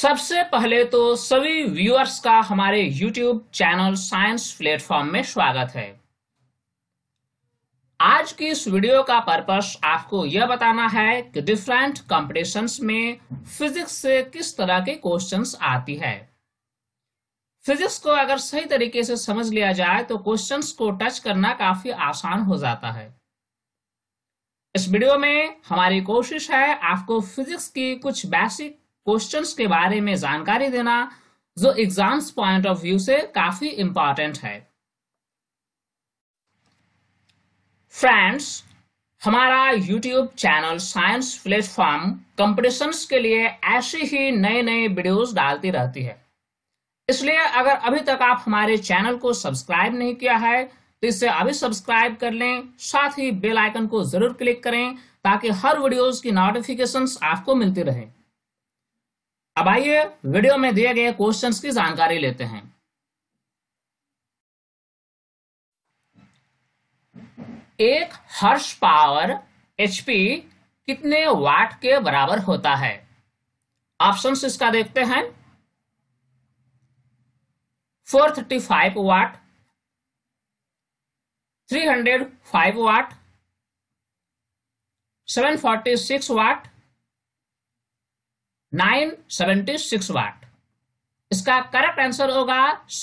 सबसे पहले तो सभी व्यूअर्स का हमारे YouTube चैनल साइंस प्लेटफॉर्म में स्वागत है। आज की इस वीडियो का पर्पस आपको यह बताना है कि डिफरेंट कॉम्पिटिशन्स में फिजिक्स से किस तरह के क्वेश्चंस आती है। फिजिक्स को अगर सही तरीके से समझ लिया जाए तो क्वेश्चंस को टच करना काफी आसान हो जाता है। इस वीडियो में हमारी कोशिश है आपको फिजिक्स की कुछ बेसिक क्वेश्चंस के बारे में जानकारी देना जो एग्जाम्स पॉइंट ऑफ व्यू से काफी इंपॉर्टेंट है। फ्रेंड्स, हमारा YouTube channel science platform competitions के लिए ऐसे ही नए नए वीडियोस डालती रहती है, इसलिए अगर अभी तक आप हमारे चैनल को सब्सक्राइब नहीं किया है तो इसे अभी सब्सक्राइब कर लें। साथ ही बेल आइकन को जरूर क्लिक करें ताकि हर वीडियोस की नोटिफिकेशंस आपको मिलती रहे। अब आइए वीडियो में दिए गए क्वेश्चंस की जानकारी लेते हैं। एक हॉर्स पावर HP कितने वाट के बराबर होता है? ऑप्शंस इसका देखते हैं। 435 वाट, 305 वाट, 746 वाट, 976 वाट। इसका करेक्ट आंसर होगा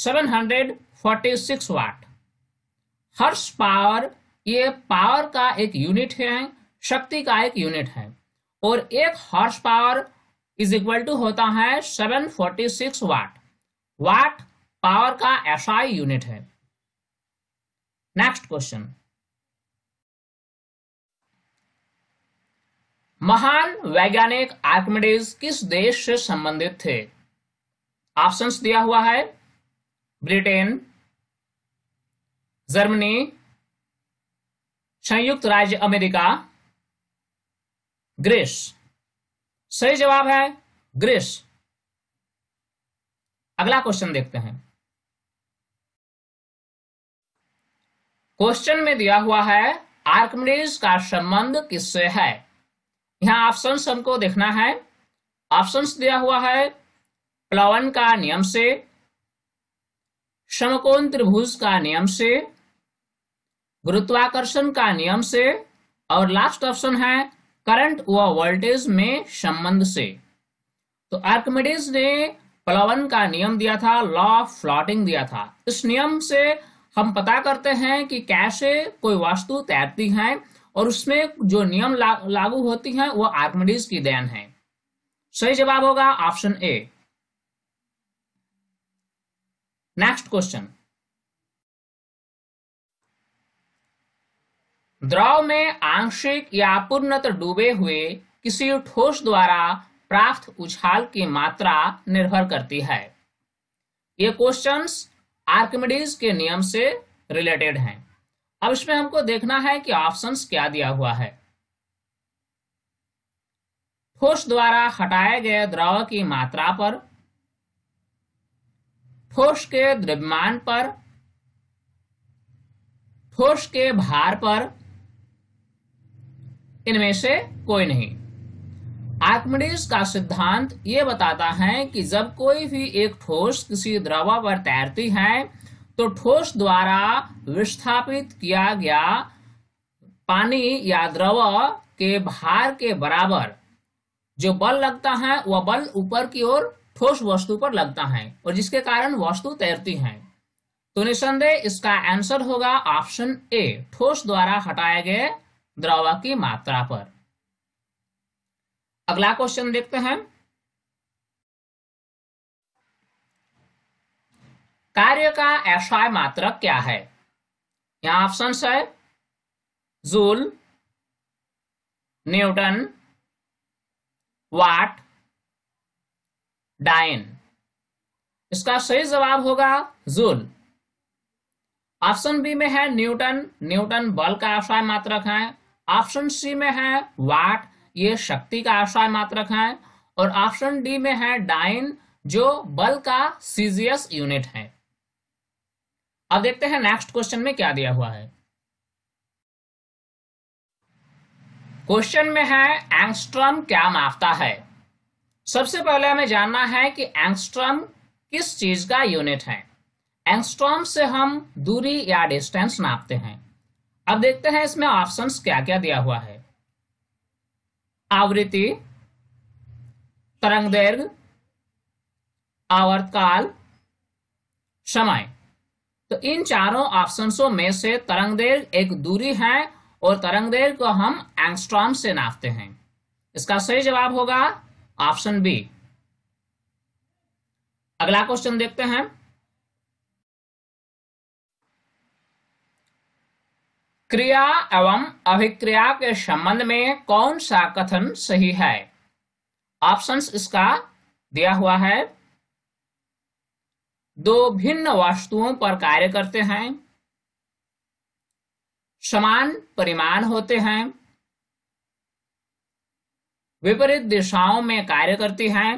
746 वाट। हर्ट्ज पावर ये पावर का एक यूनिट है, शक्ति का एक यूनिट है, और एक horse power is equal to होता है 746 वाट। वाट पावर का SI यूनिट है। नेक्स्ट क्वेश्चन, महान वैज्ञानिक आर्किमिडीज किस देश से संबंधित थे? ऑप्शंस दिया हुआ है। ब्रिटेन, जर्मनी, संयुक्त राज्य अमेरिका, ग्रीस। सही जवाब है ग्रीस। अगला क्वेश्चन देखते हैं। क्वेश्चन में दिया हुआ है आर्किमिडीज का संबंध किससे है? यहां ऑप्शंस हमको देखना है। ऑप्शंस दिया हुआ है प्लवन का नियम से, समकोण त्रिभुज का नियम से, गुरुत्वाकर्षण का नियम से, और लास्ट ऑप्शन है करंट व वोल्टेज में संबंध से। तो आर्किमिडीज ने प्लवन का नियम दिया था, लॉ ऑफ फ्लोटिंग दिया था। इस नियम से हम पता करते हैं कि कैसे कोई वस्तु तैरती है और उसमें जो नियम लागू होती हैं वो आर्किमिडीज की देन है। सही जवाब होगा ऑप्शन ए। नेक्स्ट क्वेश्चन, द्रव में आंशिक या पूर्णतः डूबे हुए किसी ठोस द्वारा प्राप्त उछाल की मात्रा निर्भर करती है। ये क्वेश्चंस आर्किमिडीज के नियम से रिलेटेड हैं। अब इसमें हमको देखना है कि ऑप्शंस क्या दिया हुआ है। ठोस द्वारा हटाए गए द्रव की मात्रा पर, ठोस के द्रव्यमान पर, ठोस के भार पर, इनमें से कोई नहीं। आर्किमिडीज का सिद्धांत ये बताता है कि जब कोई भी एक ठोस किसी द्रव पर तैरती है तो ठोस द्वारा विस्थापित किया गया पानी या द्रव के भार के बराबर जो बल लगता है वह बल ऊपर की ओर ठोस वस्तु पर लगता है और जिसके कारण वस्तु तैरती है। तो निसंदेह इसका आंसर होगा ऑप्शन ए, ठोस द्वारा हटाए गए द्रव की मात्रा पर। अगला क्वेश्चन देखते हैं। कार्य का SI मात्रक क्या है? यहां ऑप्शंस है जूल, न्यूटन, वाट, डाइन। इसका सही जवाब होगा जूल। ऑप्शन बी में है न्यूटन, न्यूटन बल का SI मात्रक है। ऑप्शन सी में है वाट, ये शक्ति का SI मात्रक है। और ऑप्शन डी में है डाइन, जो बल का सीजीएस यूनिट है। अब देखते हैं नेक्स्ट क्वेश्चन में क्या दिया हुआ है। क्वेश्चन में है एंगस्ट्रॉम क्या मापता है? सबसे पहले हमें जानना है कि एंगस्ट्रॉम किस चीज का यूनिट है। एंगस्ट्रॉम से हम दूरी या डिस्टेंस नापते हैं। अब देखते हैं इसमें ऑप्शंस क्या क्या दिया हुआ है। आवृत्ति, तरंगदैर्घ्य, आवर्तकाल, समय। तो इन चारों ऑप्शंसों में से तरंगदैर्घ्य एक दूरी है और तरंगदैर्घ्य को हम एंगस्ट्रॉम से नापते हैं। इसका सही जवाब होगा ऑप्शन बी। अगला क्वेश्चन देखते हैं। क्रिया एवं अभिक्रिया के संबंध में कौन सा कथन सही है। ऑप्शंस इसका दिया हुआ है। दो भिन्न वस्तुओं पर कार्य करते हैं, समान परिमाण होते हैं, विपरीत दिशाओं में कार्य करती हैं,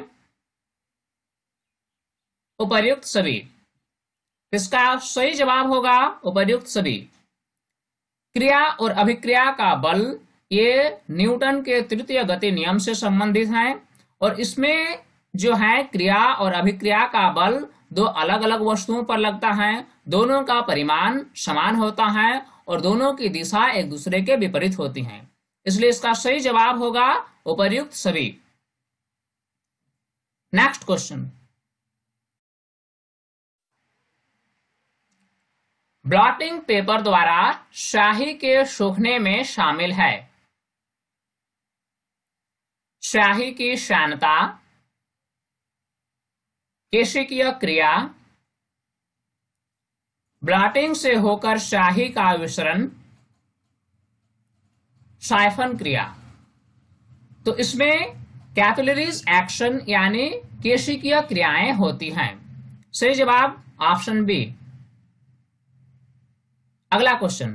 उपर्युक्त सभी। इसका सही जवाब होगा उपर्युक्त सभी। क्रिया और अभिक्रिया का बल ये न्यूटन के तृतीय गति नियम से संबंधित है और इसमें जो है क्रिया और अभिक्रिया का बल दो अलग अलग वस्तुओं पर लगता है, दोनों का परिमाण समान होता है और दोनों की दिशा एक दूसरे के विपरीत होती हैं। इसलिए इसका सही जवाब होगा उपर्युक्त सभी। Next question. ब्लॉटिंग पेपर द्वारा स्याही के सूखने में शामिल है स्याही की श्यानता, केशिकीय क्रिया, ब्लॉटिंग से होकर स्याही का विसरण, साइफन क्रिया। तो इसमें कैपिलरीज एक्शन यानी केशिकीय क्रियाएं होती हैं। सही जवाब ऑप्शन बी। अगला क्वेश्चन।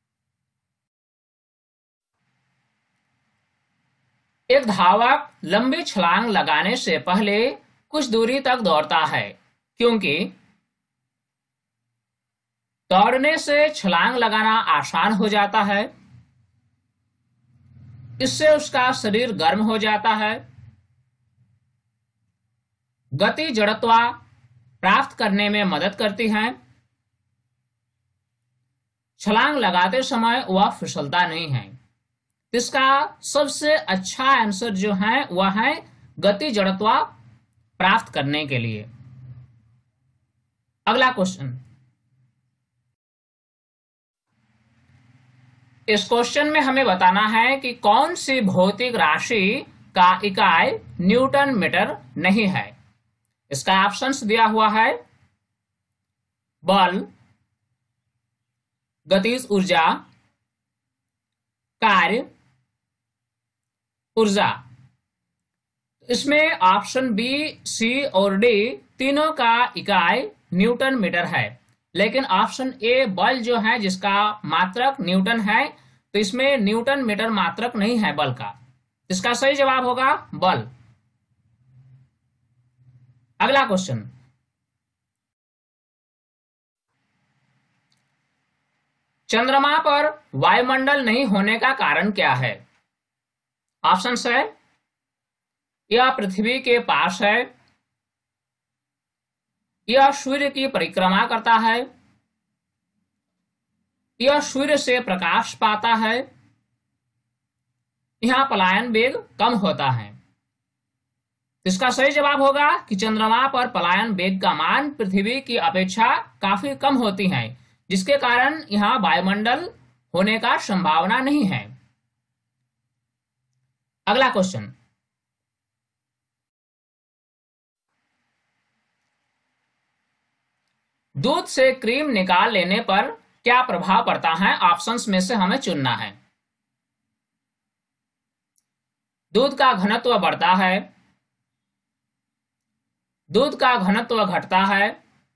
एक धावक लंबी छलांग लगाने से पहले कुछ दूरी तक दौड़ता है क्योंकि दौड़ने से छलांग लगाना आसान हो जाता है, इससे उसका शरीर गर्म हो जाता है, गति जड़त्व प्राप्त करने में मदद करती है, छलांग लगाते समय वह फिसलता नहीं है। इसका सबसे अच्छा आंसर जो है वह है गति जड़त्व प्राप्त करने के लिए। अगला क्वेश्चन। इस क्वेश्चन में हमें बताना है कि कौन सी भौतिक राशि का इकाई न्यूटन मीटर नहीं है। इसका ऑप्शंस दिया हुआ है। बल, गतिज ऊर्जा, कार्य, ऊर्जा। इसमें ऑप्शन बी, सी और डी तीनों का इकाई न्यूटन मीटर है, लेकिन ऑप्शन ए बल जो है जिसका मात्रक न्यूटन है, तो इसमें न्यूटन मीटर मात्रक नहीं है बल का। इसका सही जवाब होगा बल। अगला क्वेश्चन। चंद्रमा पर वायुमंडल नहीं होने का कारण क्या है। ऑप्शन है यह पृथ्वी के पास है, यह सूर्य की परिक्रमा करता है, यह सूर्य से प्रकाश पाता है, यहां पलायन वेग कम होता है। इसका सही जवाब होगा कि चंद्रमा पर पलायन वेग का मान पृथ्वी की अपेक्षा काफी कम होती है, जिसके कारण यहां वायुमंडल होने का संभावना नहीं है। अगला क्वेश्चन। दूध से क्रीम निकाल लेने पर क्या प्रभाव पड़ता है। ऑप्शंस में से हमें चुनना है। दूध का घनत्व बढ़ता है, दूध का घनत्व घटता है,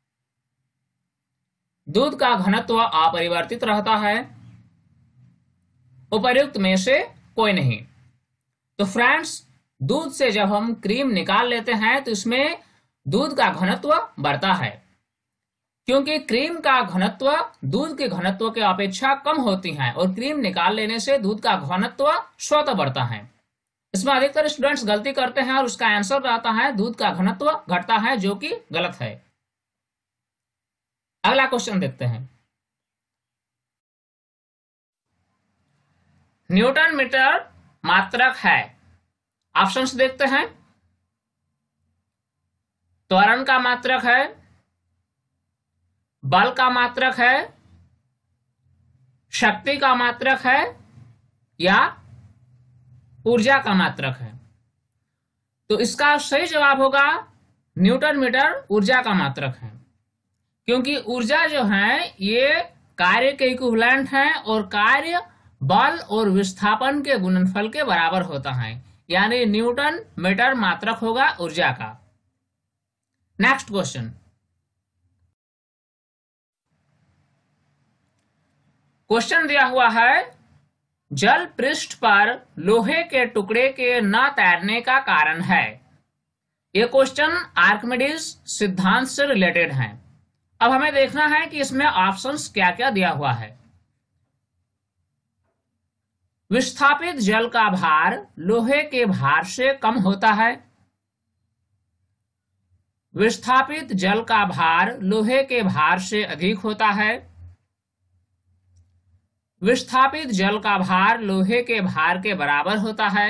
दूध का घनत्व अपरिवर्तित रहता है, उपर्युक्त में से कोई नहीं। तो फ्रेंड्स, दूध से जब हम क्रीम निकाल लेते हैं तो इसमें दूध का घनत्व बढ़ता है, क्योंकि क्रीम का घनत्व दूध के घनत्व के अपेक्षा कम होती है और क्रीम निकाल लेने से दूध का घनत्व स्वतः बढ़ता है। इसमें अधिकतर स्टूडेंट्स गलती करते हैं और उसका आंसर आता है दूध का घनत्व घटता है, जो कि गलत है। अगला क्वेश्चन देखते हैं। न्यूटन मीटर मात्रक है। ऑप्शंस देखते हैं। त्वरण का मात्रक है, बल का मात्रक है, शक्ति का मात्रक है, या ऊर्जा का मात्रक है। तो इसका सही जवाब होगा न्यूटन मीटर ऊर्जा का मात्रक है, क्योंकि ऊर्जा जो है ये कार्य के इक्विवेलेंट है और कार्य बल और विस्थापन के गुणनफल के बराबर होता है, यानी न्यूटन मीटर मात्रक होगा ऊर्जा का। Next question. क्वेश्चन दिया हुआ है, जल पृष्ठ पर लोहे के टुकड़े के न तैरने का कारण है। ये क्वेश्चन आर्किमिडीज सिद्धांत से रिलेटेड है। अब हमें देखना है कि इसमें ऑप्शंस क्या क्या दिया हुआ है। विस्थापित जल का भार लोहे के भार से कम होता है। विस्थापित जल का भार लोहे के भार से अधिक होता है। विस्थापित जल का भार लोहे के भार के बराबर होता है।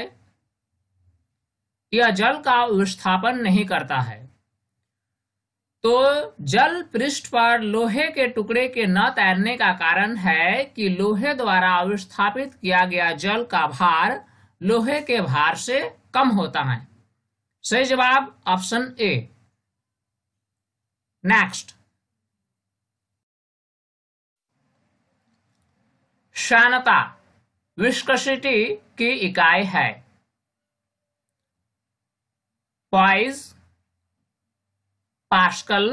यह जल का विस्थापन नहीं करता है। तो जल पृष्ठ पर लोहे के टुकड़े के न तैरने का कारण है कि लोहे द्वारा विस्थापित किया गया जल का भार लोहे के भार से कम होता है। सही जवाब ऑप्शन ए। नेक्स्ट। श्यानता विस्कोसिटी की इकाई है। पॉइज, पास्कल,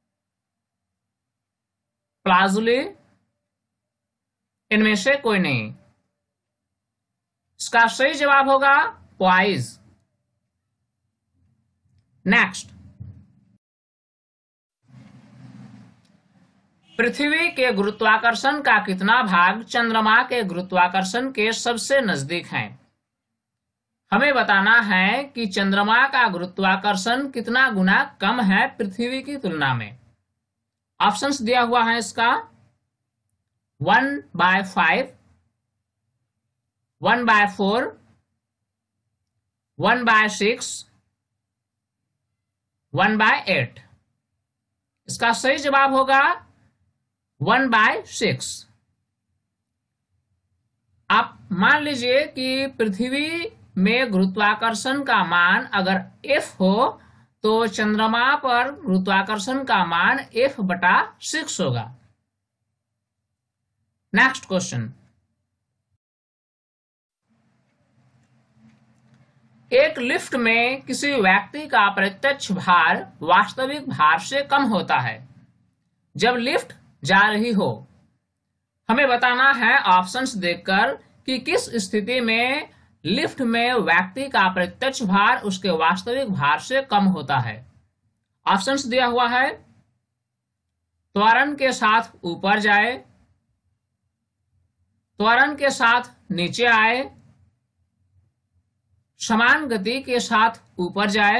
प्लाजुले, इनमें से कोई नहीं। इसका सही जवाब होगा पॉइज। नेक्स्ट। पृथ्वी के गुरुत्वाकर्षण का कितना भाग चंद्रमा के गुरुत्वाकर्षण के सबसे नजदीक है। हमें बताना है कि चंद्रमा का गुरुत्वाकर्षण कितना गुना कम है पृथ्वी की तुलना में। ऑप्शंस दिया हुआ है इसका 1/5, 1/4, 1/6, 1/8। इसका सही जवाब होगा 1/6। आप मान लीजिए कि पृथ्वी में गुरुत्वाकर्षण का मान अगर F हो तो चंद्रमा पर गुरुत्वाकर्षण का मान F/6 होगा। Next question. एक लिफ्ट में किसी व्यक्ति का प्रत्यक्ष भार वास्तविक भार से कम होता है जब लिफ्ट जा रही हो। हमें बताना है ऑप्शंस देखकर कि किस स्थिति में लिफ्ट में व्यक्ति का प्रत्यक्ष भार उसके वास्तविक भार से कम होता है। ऑप्शंस दिया हुआ है, त्वरण के साथ ऊपर जाए, त्वरण के साथ नीचे आए, समान गति के साथ ऊपर जाए,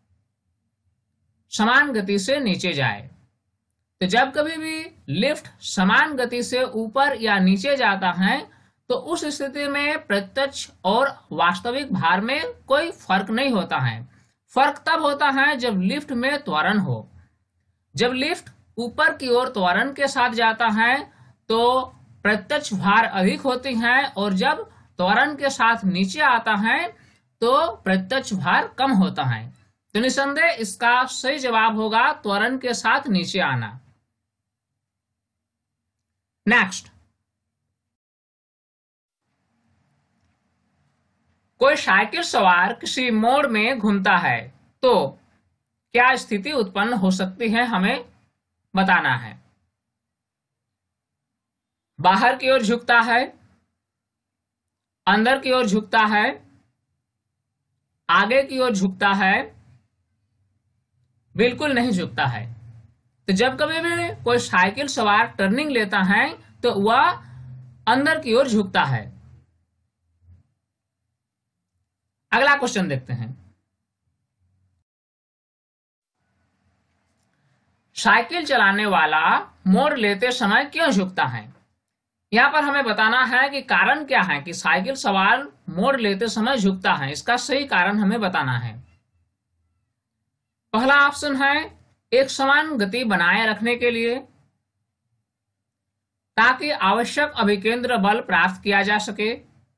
समान गति से नीचे जाए। तो जब कभी भी लिफ्ट समान गति से ऊपर या नीचे जाता है तो उस स्थिति में प्रत्यक्ष और वास्तविक भार में कोई फर्क नहीं होता है। फर्क तब होता है जब लिफ्ट में त्वरण हो। जब लिफ्ट ऊपर की ओर त्वरण के साथ जाता है तो प्रत्यक्ष भार अधिक होती है और जब त्वरण के साथ नीचे आता है तो प्रत्यक्ष भार कम होता है। तो निसंदेह इसका सही जवाब होगा त्वरण के साथ नीचे आना। नेक्स्ट। कोई साइकिल सवार किसी मोड़ में घूमता है तो क्या स्थिति उत्पन्न हो सकती है, हमें बताना है। बाहर की ओर झुकता है, अंदर की ओर झुकता है, आगे की ओर झुकता है, बिल्कुल नहीं झुकता है। तो जब कभी भी कोई साइकिल सवार टर्निंग लेता है तो वह अंदर की ओर झुकता है। अगला क्वेश्चन देखते हैं। साइकिल चलाने वाला मोड़ लेते समय क्यों झुकता है? यहाँ पर हमें बताना है कि कारण क्या है कि साइकिल सवार मोड़ लेते समय झुकता है। इसका सही कारण हमें बताना है। पहला ऑप्शन है एक समान गति बनाए रखने के लिए, ताकि आवश्यक अभिकेंद्र बल प्राप्त किया जा सके,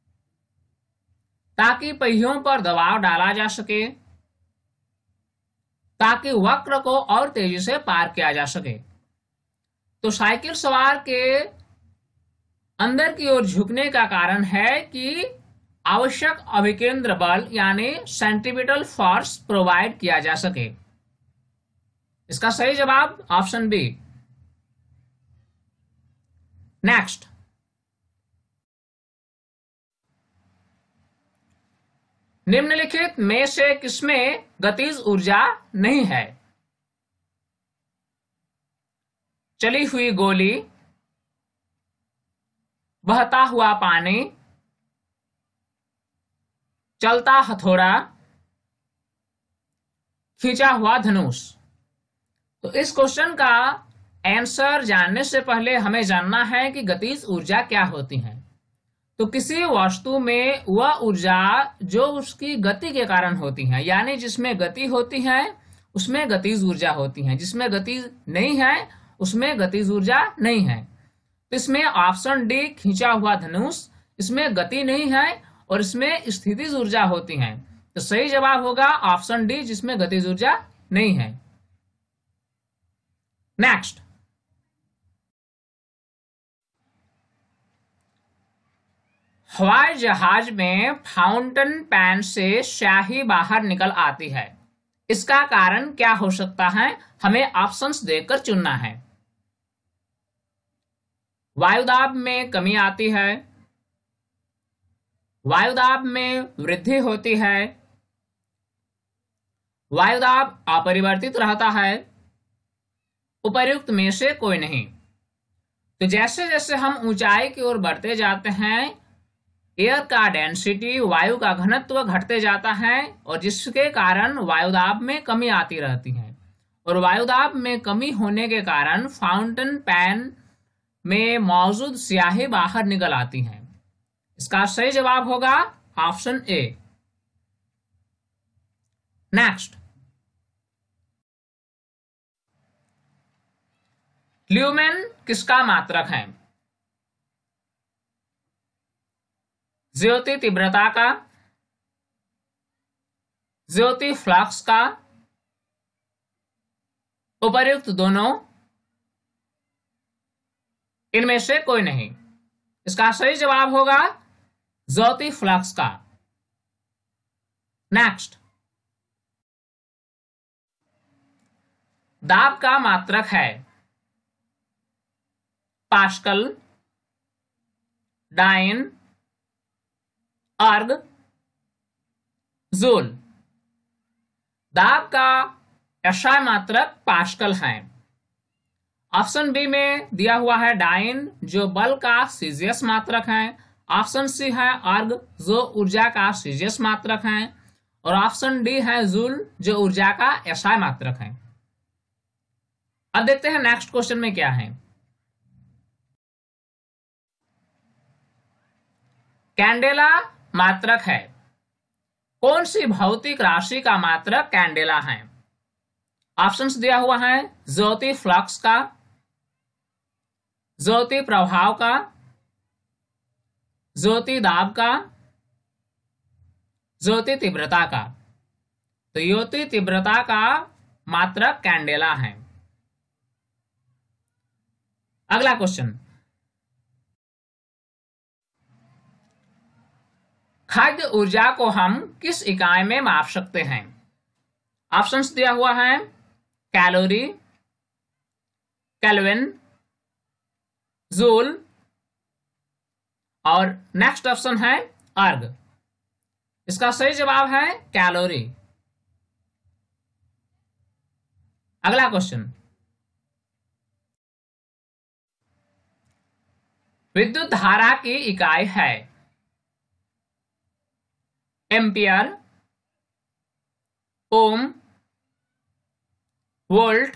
ताकि पहियों पर दबाव डाला जा सके, ताकि वक्र को और तेजी से पार किया जा सके। तो साइकिल सवार के अंदर की ओर झुकने का कारण है कि आवश्यक अभिकेंद्र बल यानी सेंट्रीपिटल फोर्स प्रोवाइड किया जा सके। इसका सही जवाब ऑप्शन बी। नेक्स्ट, निम्नलिखित में से किसमें गतिज ऊर्जा नहीं है? चली हुई गोली, बहता हुआ पानी, चलता हथौड़ा, खींचा हुआ धनुष। तो इस क्वेश्चन का आंसर जानने से पहले हमें जानना है कि गतिज ऊर्जा क्या होती है। तो किसी वस्तु में वह ऊर्जा जो उसकी गति के कारण होती है, यानी जिसमें गति होती है उसमें गतिज ऊर्जा होती है, जिसमें गति नहीं है उसमें गतिज ऊर्जा नहीं है। तो इसमें ऑप्शन डी खींचा हुआ धनुष, इसमें गति नहीं है और इसमें स्थितिज ऊर्जा होती है। तो सही जवाब होगा ऑप्शन डी, जिसमें गतिज ऊर्जा नहीं है। नेक्स्ट, हवाई जहाज में फाउंटेन पेन से स्याही बाहर निकल आती है। इसका कारण क्या हो सकता है? हमें ऑप्शंस देकर चुनना है। वायुदाब में कमी आती है, वायुदाब में वृद्धि होती है, वायुदाब अपरिवर्तित रहता है, उपर्युक्त में से कोई नहीं। तो जैसे जैसे हम ऊंचाई की ओर बढ़ते जाते हैं, एयर का डेंसिटी, वायु का घनत्व घटते जाता है और जिसके कारण वायुदाब में कमी आती रहती है। और वायुदाब में कमी होने के कारण फाउंटेन पेन में मौजूद स्याही बाहर निकल आती है। इसका सही जवाब होगा ऑप्शन ए। नेक्स्ट, ल्यूमेन किसका मात्रक है? ज्योति तीव्रता का, ज्योति फ्लक्स का, उपर्युक्त दोनों, इनमें से कोई नहीं। इसका सही जवाब होगा ज्योति फ्लक्स का। नेक्स्ट, दाब का मात्रक है पास्कल, डाइन, अर्ग, जूल। दाब का एसआई मात्रक पास्कल है। ऑप्शन बी में दिया हुआ है डाइन, जो बल का सीजियस मात्रक है। ऑप्शन सी है अर्ग, जो ऊर्जा का सीजियस मात्रक है। और ऑप्शन डी है जूल, जो ऊर्जा का एसआई मात्रक है। अब देखते हैं नेक्स्ट क्वेश्चन में क्या है। कैंडेला मात्रक है। कौन सी भौतिक राशि का मात्रक कैंडेला है? ऑप्शंस दिया हुआ है ज्योति फ्लक्स का, ज्योति प्रभाव का, ज्योति दाब का, ज्योति तीव्रता का। तो ज्योति तीव्रता का मात्रक कैंडेला है। अगला क्वेश्चन, खाद्य ऊर्जा को हम किस इकाई में माप सकते हैं? ऑप्शंस दिया हुआ है कैलोरी, केल्विन, जूल और नेक्स्ट ऑप्शन है अर्ग। इसका सही जवाब है कैलोरी। अगला क्वेश्चन, विद्युत धारा की इकाई है एम्पियर, ओम, वोल्ट,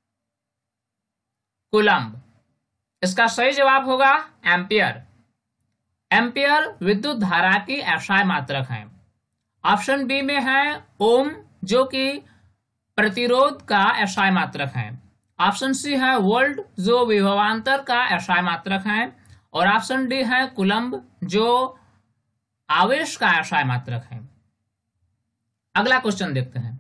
कूलम्ब। इसका सही जवाब होगा एम्पियर। एम्पियर विद्युत धारा की एसआई मात्रक है। ऑप्शन बी में है ओम, जो कि प्रतिरोध का एसआई मात्रक है। ऑप्शन सी है वोल्ट, जो विभवांतर का एसआई मात्रक है। और ऑप्शन डी है कूलम्ब, जो आवेश का एसआई मात्रक है। अगला क्वेश्चन देखते हैं।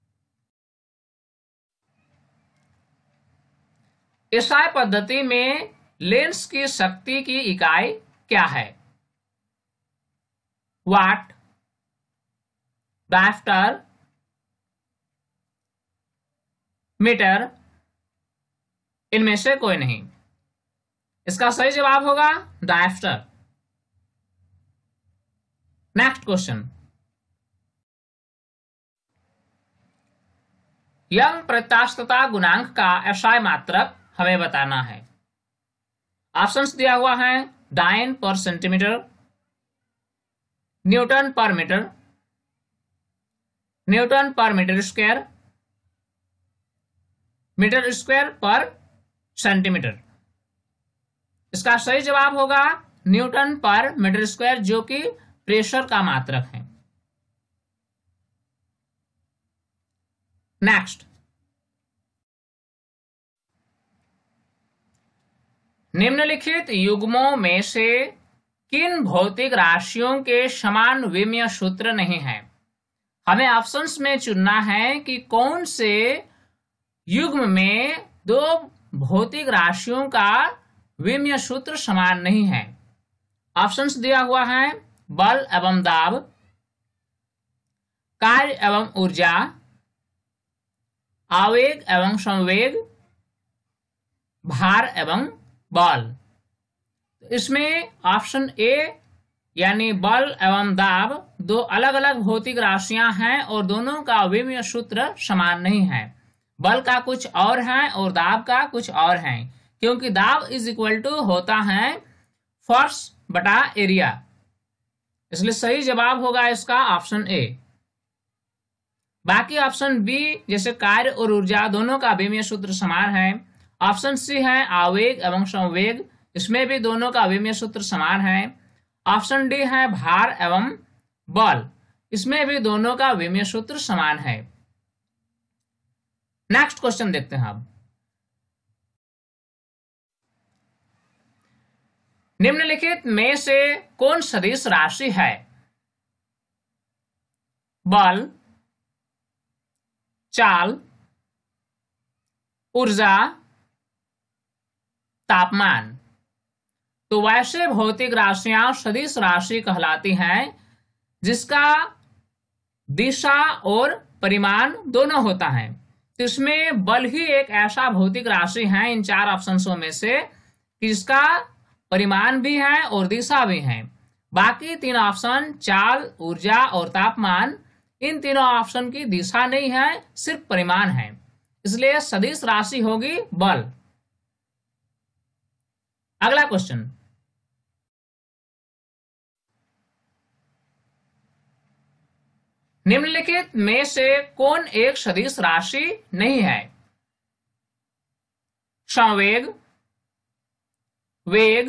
एसआई पद्धति में लेंस की शक्ति की इकाई क्या है? वाट, डायप्टर, मीटर, इनमें से कोई नहीं। इसका सही जवाब होगा डायप्टर। Next question. यंग प्रत्यास्थता गुणांक का एसआई मात्रक हमें बताना है। ऑप्शंस दिया हुआ है dyne per centimetre, newton per metre, newton per metre square, metre square per centimetre. इसका सही जवाब होगा न्यूटन पर मीटर स्क्वायर, जो कि प्रेशर का मात्रक है। नेक्स्ट। निम्नलिखित युग्मों में से किन भौतिक राशियों के समान विमीय सूत्र नहीं है? हमें ऑप्शंस में चुनना है कि कौन से युग्म में दो भौतिक राशियों का विमीय सूत्र समान नहीं है। ऑप्शंस दिया हुआ है बल एवं दाब, कार्य एवं ऊर्जा, आवेग एवं संवेग, भार एवं बल। इसमें ऑप्शन ए यानी बल एवं दाब दो अलग अलग भौतिक राशियां हैं और दोनों का विमीय सूत्र समान नहीं है। बल का कुछ और है और दाब का कुछ और है, क्योंकि दाब इज इक्वल टू होता है फोर्स बटा एरिया। इसलिए सही जवाब होगा इसका ऑप्शन ए। बाकी ऑप्शन बी जैसे कार्य और ऊर्जा दोनों का विमीय सूत्र समान है। ऑप्शन सी है आवेग एवं संवेग, इसमें भी दोनों का विमीय सूत्र समान है। ऑप्शन डी है भार एवं बल, इसमें भी दोनों का विमीय सूत्र समान है। नेक्स्ट क्वेश्चन देखते हैं अब। निम्नलिखित में से कौन सदिश राशि है? बल, चाल, ऊर्जा, तापमान। तो वैसे भौतिक राशियां सदिश राशि कहलाती हैं जिसका दिशा और परिमाण दोनों होता है। तो इसमें बल ही एक ऐसा भौतिक राशि है इन चार ऑप्शंसों में से कि जिसका परिमाण भी है और दिशा भी है। बाकी तीन ऑप्शन चाल, ऊर्जा और तापमान, इन तीनों ऑप्शन की दिशा नहीं है, सिर्फ परिमाण है। इसलिए सदिश राशि होगी बल। अगला क्वेश्चन। निम्नलिखित में से कौन एक सदिश राशि नहीं है? संवेग, वेग,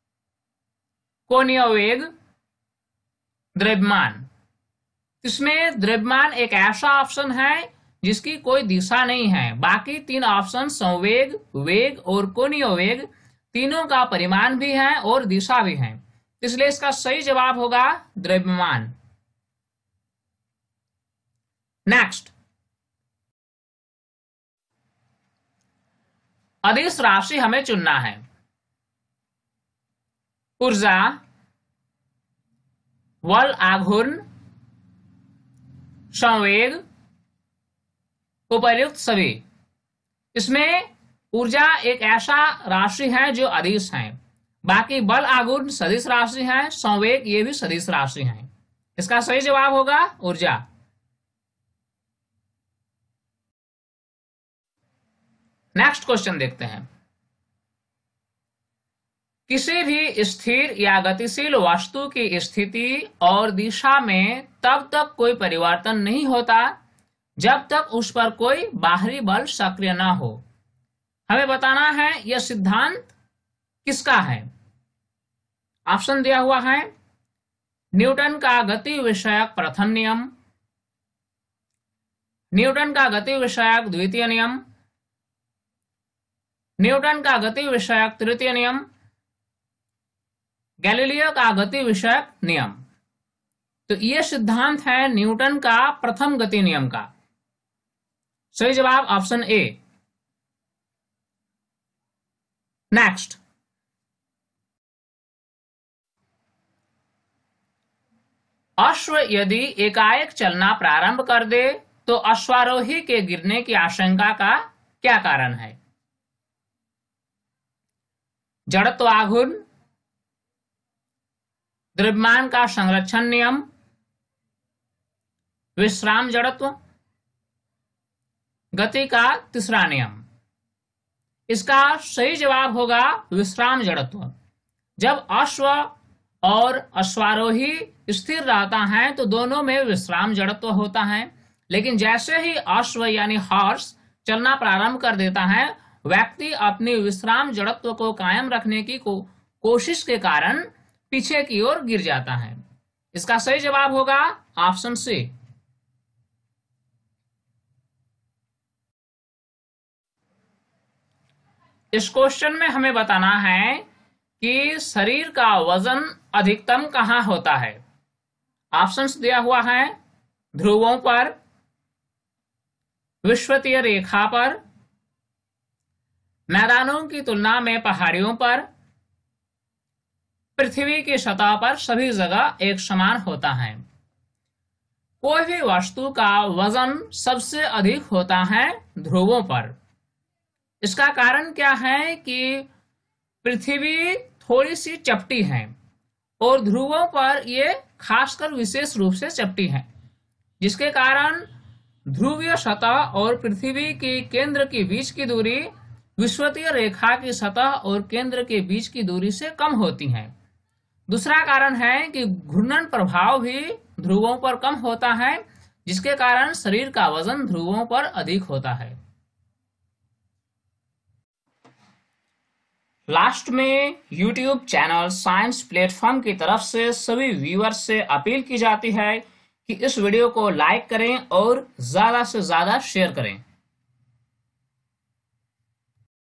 कोणीय वेग, द्रव्यमान। इसमें द्रव्यमान एक ऐसा ऑप्शन है जिसकी कोई दिशा नहीं है। बाकी तीन ऑप्शन संवेग, वेग और कोणीय वेग, तीनों का परिमाण भी है और दिशा भी है। इसलिए इसका सही जवाब होगा द्रव्यमान। नेक्स्ट। अदिश राशि हमें चुनना है। ऊर्जा, बल आघूर्ण, संवेग, उपर्युक्त सभी। इसमें ऊर्जा एक ऐसा राशि है जो अदिश है। बाकी बल आघूर्ण सदिश राशि है, संवेग ये भी सदिश राशि है। इसका सही जवाब होगा ऊर्जा। नेक्स्ट क्वेश्चन देखते हैं। किसी भी स्थिर या गतिशील वस्तु की स्थिति और दिशा में तब तक कोई परिवर्तन नहीं होता जब तक उस पर कोई बाहरी बल सक्रिय न हो। हमें बताना है यह सिद्धांत किसका है। ऑप्शन दिया हुआ है न्यूटन का गति विषयक प्रथम नियम, न्यूटन का गति विषयक द्वितीय नियम, न्यूटन का गति विषयक तृतीय नियम, गैलीलियो का गति विषयक नियम। तो यह सिद्धांत है न्यूटन का प्रथम गति नियम का। सही जवाब ऑप्शन ए। नेक्स्ट, अश्व यदि एकाएक चलना प्रारंभ कर दे तो अश्वारोही के गिरने की आशंका का क्या कारण है। जड़त्वाघूर्ण, द्रव्यमान का संरक्षण नियम, विश्राम जड़त्व, गति का तीसरा नियम। इसका सही जवाब होगा विश्राम जड़त्व। जब अश्व और अश्वारोही स्थिर रहता है तो दोनों में विश्राम जड़त्व होता है, लेकिन जैसे ही अश्व यानी हॉर्स चलना प्रारंभ कर देता है, व्यक्ति अपनी विश्राम जड़त्व को कायम रखने की कोशिश के कारण पीछे की ओर गिर जाता है। इसका सही जवाब होगा ऑप्शन सी। इस क्वेश्चन में हमें बताना है कि शरीर का वजन अधिकतम कहाँ होता है। ऑप्शंस दिया हुआ है ध्रुवों पर, विषुवतीय रेखा पर, मैदानों की तुलना में पहाड़ियों पर, पृथ्वी की सतह पर सभी जगह एक समान होता है। कोई भी वस्तु का वजन सबसे अधिक होता है ध्रुवों पर। इसका कारण क्या है कि पृथ्वी थोड़ी सी चपटी है और ध्रुवों पर ये खासकर विशेष रूप से चपटी है, जिसके कारण ध्रुवीय सतह और पृथ्वी के केंद्र के बीच की दूरी विषुवतीय रेखा की सतह और केंद्र के बीच की दूरी से कम होती है। दूसरा कारण है कि घूर्णन प्रभाव भी ध्रुवों पर कम होता है, जिसके कारण शरीर का वजन ध्रुवों पर अधिक होता है। लास्ट में YouTube चैनल साइंस प्लेटफॉर्म की तरफ से सभी व्यूअर्स से अपील की जाती है कि इस वीडियो को लाइक करें और ज़्यादा से ज़्यादा शेयर करें।